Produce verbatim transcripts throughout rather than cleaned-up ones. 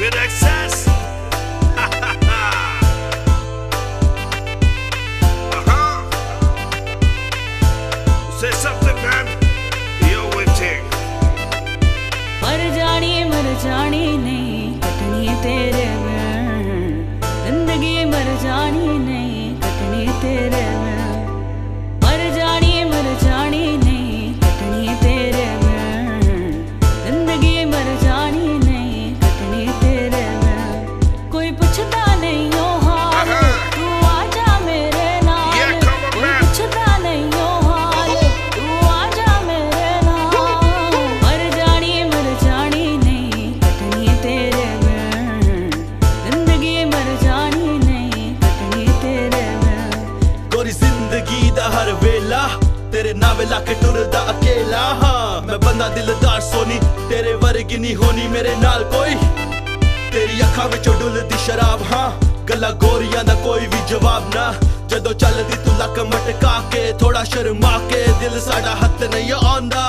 with excess. Uh-huh. Say something, man. You're waiting. मर जानी मर जानी नहीं कटनी तेरे बिन, जिंदगी मर जानी नहीं कटनी तेरे बिन। मर जानी मर जानी नहीं कटनी तेरे बिन, जिंदगी मर जानी नहीं कटनी तेरे बिन। कोई पूछता नहीं हो हाल, तू आजा मेरे नाल। कोई पूछता नहीं हो हाल, तू आजा मेरे नाल। मर जानी मर जानी नहीं कटनी तेरे बिन, जिंदगी मर जानी नहीं कटनी तेरे बिन। गोरी जिंदगी दा हर वेला तेरे नावे लाके टुरदा अकेला। हाँ मैं बंदा दिलदार सोनी, तेरे वर्गी नहीं होनी मेरे नाल कोई। तेरी अखां विचों डुलदी शराब, हाँ गल्लां गोरियां दा कोई भी जवाब ना। जदों चलदी तू लक मटका के, थोड़ा शर्मा के, दिल साडा हत्थ नहीं आंदा।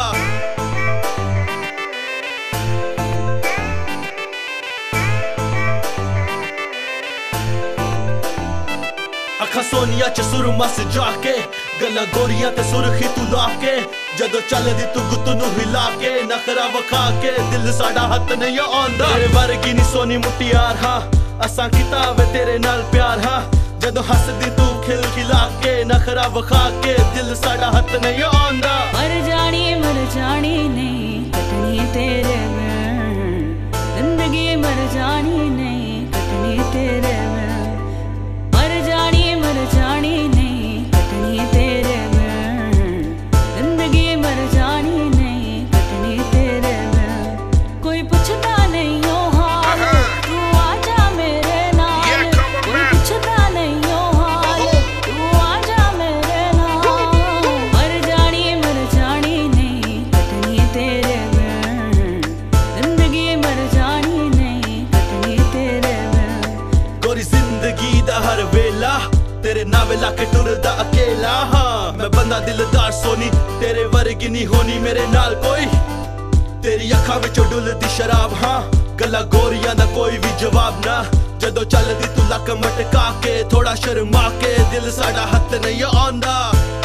अखा सोनिया च सुरमा सजा के, गल्लां गोरियां ते सुरखी तू ला के। जदों चलदी तू गुत्त नू हिला के, नखरा वखा के, दिल साडा हत्थ नहीं आंदा। तेरे वर्गी नी सोनी मुटियार, हाँ असां कीता वे तेरे नाल प्यार। हाँ जदों हसदी तू खिल खिला के, नखरा वखा के, दिल साडा हत्थ नहीं आंदा। मर जानी मर जानी नहीं कटनी तेरे बिन, जिंदगी मर जानी नहीं कटनी तेरे बिन। मर जानी मर जानी नहीं कटनी तेरे बिन, जिंदगी मर जानी नहीं कटनी तेरे बिन। कोई पूछता नहीं हो हाल, तू आजा मेरे नाल। कोई पूछता नहीं हो हाल, तू आजा मेरे नाल। मर जानी मर जानी नहीं कटनी तेरे बिन, जिंदगी मर जानी नहीं कटनी तेरे बिन। गोरी जिंदगी दा हर वेला तेरे नावे लाके टुरदा अकेला। हाँ मैं बंदा दिलदार सोनी, तेरे वर्गी नहीं होनी मेरे नाल कोई। तेरी अखां विचों डुलदी शराब, हाँ गल्लां गोरियां दा कोई भी जवाब ना। जदों चलदी तू लक मटका के, थोड़ा शर्मा के, दिल साडा हत्थ नहीं आंदा।